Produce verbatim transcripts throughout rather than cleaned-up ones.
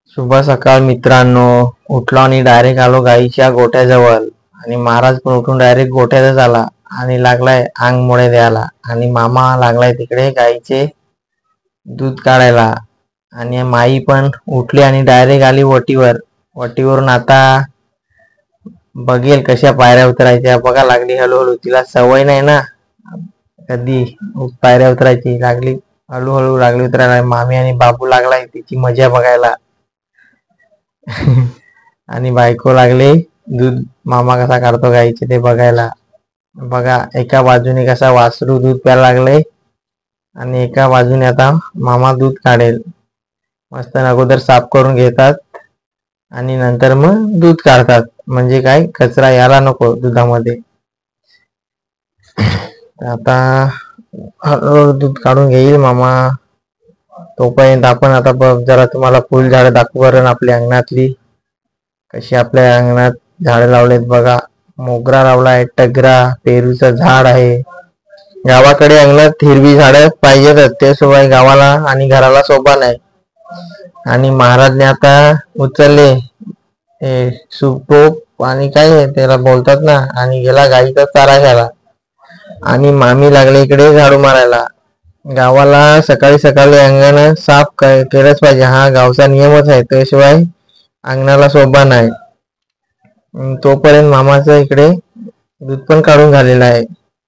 शुभ सकाळ मित्रांनो. उठलो आणि डायरेक्ट आलो गाईच्या गोठ्याजवळ आणि महाराज पण उठून डायरेक्ट गोठ्यातच आला आणि लागलाय अंग मोडे द्यायला आणि मामा लागलाय तिकडे गाईचे दूध काढायला आणि माई पण उठली आणि डायरेक्ट आली वटीवर. वटीवरून आता बघेल कशा पायऱ्या उतरायच्या बघा लागली हळूहळू. तिला सवय नाही ना कधी पायऱ्या उतरायची, लागली हळूहळू लागली उतरायला. मामी आणि बाबू लागलाय तिची मजा बघायला आणि बायको लागले दूध मामा कसा काढतो गाईचे ते बघायला. बघा एका बाजूने कसा वासरू दूध प्यायला लागले आणि एका बाजूने आता मामा दूध काढेल. मस्त अगोदर साफ करून घेतात आणि नंतर मग दूध काढतात, म्हणजे काय कचरा यायला नको दुधामध्ये. आता हळूहळू दूध काढून घेईल मामा. तोपर्यंत आपण आता बघ जरा तुम्हाला फुल झाडं दाखवू कारण आपल्या अंगणातली कशी आपल्या अंगणात झाडं लावलेत बघा. मोगरा लावलाय, टगरा, पेरूचं झाड आहे. गावाकडे अंगणात हिरवी झाडं पाहिजेतच, त्याशिवाय गावाला आणि घराला शोभा नाही. आणि महाराजने आता उचलले हे सुपटोप आणि काय त्याला बोलतात ना, आणि गेला गाईचा चारा घ्यायला. आणि मामी लागले इकडे झाडू मारायला. गावाला सकाळी सकाळी अंगण साफ केलंच पाहिजे, हा गावचा नियमच आहे, त्याशिवाय अंगणाला शोभा नाही. तोपर्यंत मामाचं इकडे दूध पण काढून झालेलं आहे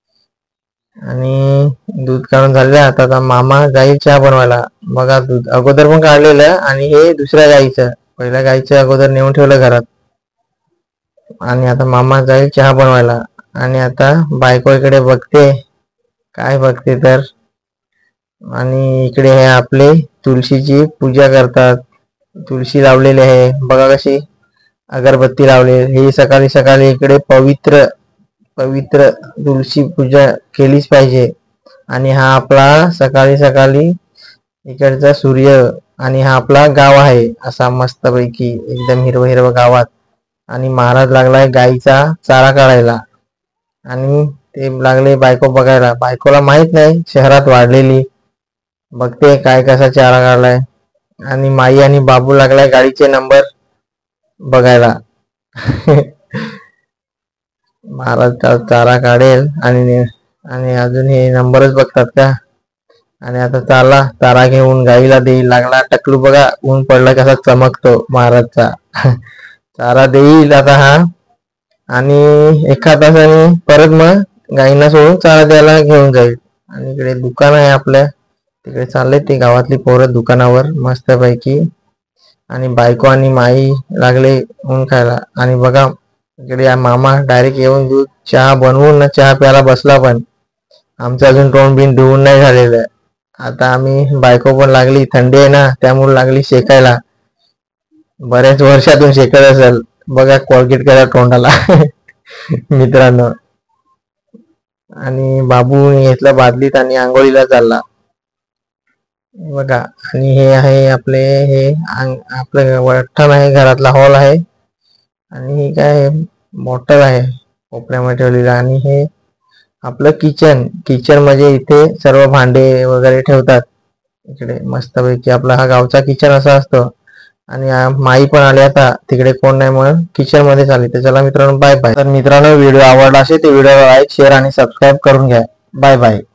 आणि दूध काढून झालेलं आहे. आता मामा जाईल चहा बनवायला. बघा दूध अगोदर पण काढलेलं आणि हे दुसऱ्या गाईचं, पहिल्या गाईचं अगोदर नेऊन ठेवलं घरात आणि आता मामा जाईल चहा बनवायला. आणि आता बायको इकडे बघते, काय बघते तर, आणि इकडे हे आपले तुळशीची पूजा करतात. तुळशी लावलेली आहे बघा कशी, अगरबत्ती लावले. ही सकाळी सकाळी इकडे पवित्र पवित्र तुळशी पूजा केलीच पाहिजे. आणि हा आपला सकाळी सकाळी इकडचा सूर्य आणि हा आपला गाव आहे असा मस्तपैकी एकदम हिरवं हिरवं गावात. आणि महाराज लागलाय गाईचा चारा काढायला आणि ते लागले बायको बघायला. बायकोला माहित नाही शहरात वाढलेली, बघते काय कसा चारा काढलाय. आणि माई आणि बाबू लागलाय गाडीचे नंबर बघायला महाराज चारा काढेल आणि आणि अजून हे नंबरच बघतात का. आणि आता चाला चारा घेऊन गाईला देईल. लागला टकलू बघा, ऊन पडला कसा चमकतो महाराजचा चारा देईल आता हा. आणि एका तासाने परत मग गाईंना सोडून चारा द्यायला घेऊन जाईल. आणि इकडे दुकान आहे आपल्या, तिकडे चालले ते गावातली पोरं दुकानावर मस्तपैकी. आणि बायको आणि माई लागले ऊन खायला. आणि बघा इकडे मामा डायरेक्ट येऊन दूध चहा बनवून ना चहा प्यायला बसला, पण आमचं अजून तोंड बिन धुवून नाही झालेलं. आता आम्ही बायको पण लागली, थंडी आहे ना त्यामुळे लागली शेकायला, बऱ्याच वर्षातून शेकत असेल. बघा कोलगेट करा तोंडाला मित्रांनो. आणि बाबू घेतला बादलीत आणि आंघोळीला चालला बघा. आणि हे आहे आपले हे आपलं वठण आहे, घरातला हॉल आहे. आणि हे काय बॉटल आहे कोपऱ्यामध्ये ठेवलेलं. आणि हे आपलं किचन किचन म्हणजे इथे सर्व भांडे वगैरे ठेवतात. इकडे मस्तपैकी आपला हा गावचा किचन असा असतो. आणि माई पण आली आता, तिकडे कोण नाही म्हणून किचन मध्ये चालली. तर चला मित्रांनो बाय बाय. तर मित्रांनो व्हिडिओ आवडला असेल तर व्हिडिओ लाईक शेअर आणि सबस्क्राईब करून घ्या. Bye bye.